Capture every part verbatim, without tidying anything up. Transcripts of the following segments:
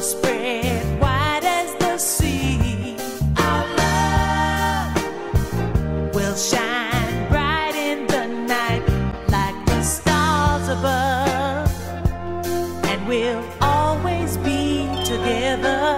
spread wide as the sea. Our love will shine bright in the night like the stars above, and we'll always be together.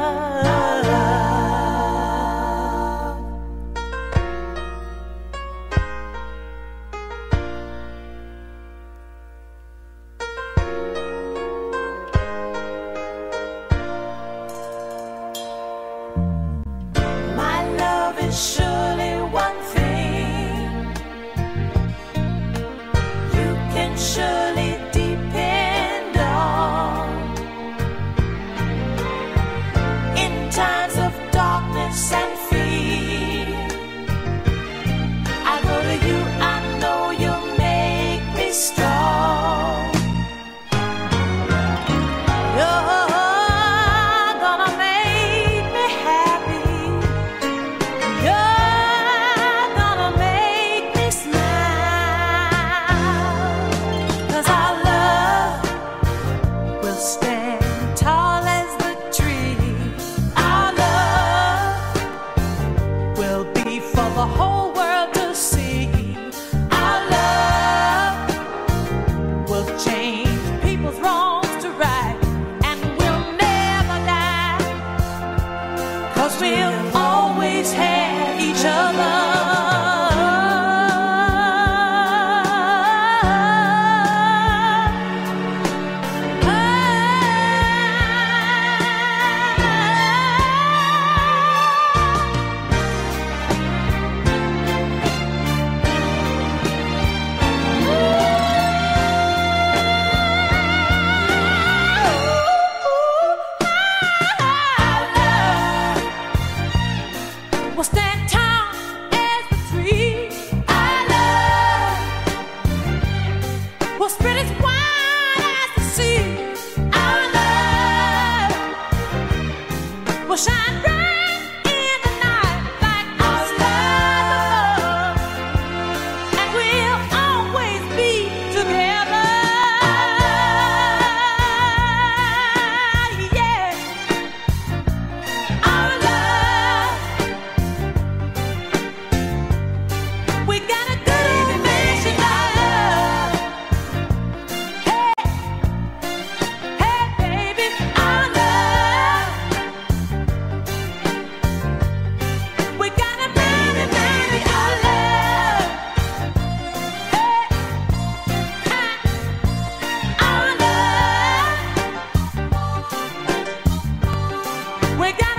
Surely one thing you can surely depend on. In times of darkness and fear, I go to you, I know you'll make me strong. You're gonna make me happy. You're gonna make me smile, 'cause our love will stand tall as the tree. Our love will be for the whole world to see. Our love will change people's wrongs to right, and we'll never die, 'cause we'll always have each other. We'll stand tall as the tree. Our love will spread as wide as the sea. Our love will shine bright in the night like the stars above, and we'll always be together. Yeah, our love. We got a good old-fashioned love. Hey, hey, baby, our love. We got a baby, baby, our love. Hey, hey, our love. We got